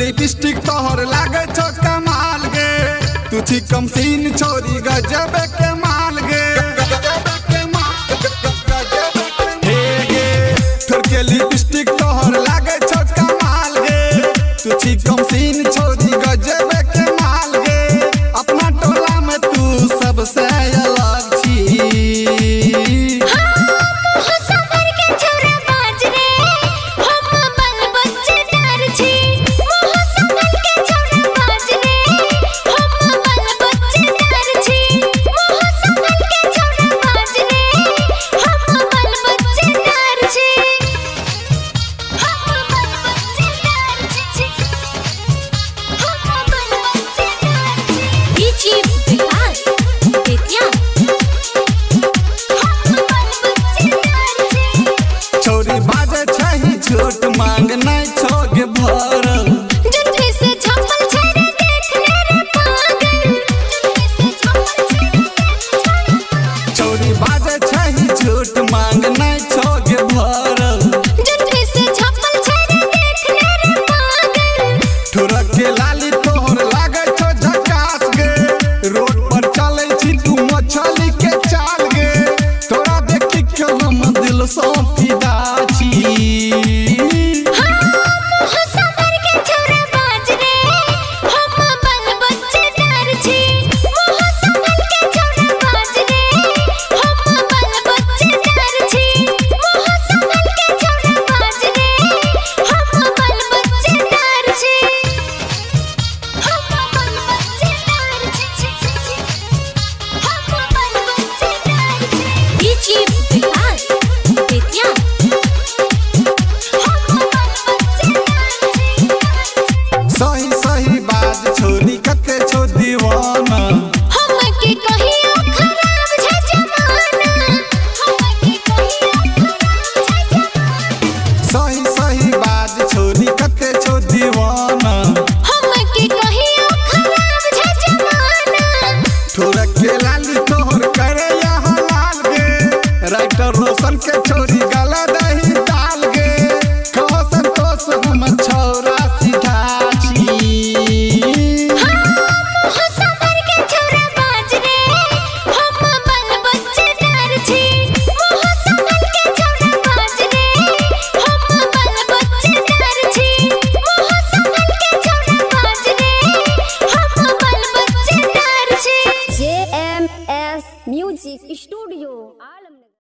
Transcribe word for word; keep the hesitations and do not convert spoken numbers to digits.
Lipstick तोहर लागे छो कमाल गे तू छी कम सीन छोरी गजब के माल गे हे गे ठोर के लिपस्टिक तोहर लागे छो कमाल गे तू छी कम सीन छोरी गजब के माल गे अपना टोला में तू सबसे अलग छी छोट मांग नहीं छोगे भरल जुल्फी से छपल छैरे देख ले रे पागल जुल्फी से छपल छैरे चोरी बाजे छही छोट मांग नहीं छोगे भरल जुल्फी से छपल छैरे देख ले रे पागल ठुरक के लाली तोहर लागे छो झकास गे रोड पर चले छी तू मछली के चाल गे तोरा देखि के हम दिल से फिदा छी राइटर रोशन के छोरी गला दही डाल गे कहो संतोष हम छौरा सीधा छी हम सफर के छोरा बाज रे हम बल बच्चेदार छी मोह सफर के छोरा बाज रे हम बल बच्चेदार छी मोह सफर के छोरा बाज रे हम बल बच्चेदार छी J M S music studio Alamnagar.